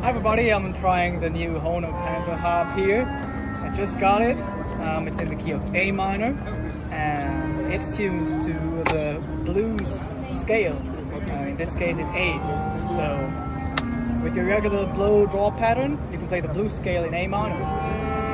Hi everybody, I'm trying the new HOHNER Pentaharp here. I just got it. It's in the key of A minor and it's tuned to the blues scale. In this case it's A. So with your regular blow draw pattern, you can play the blues scale in A minor.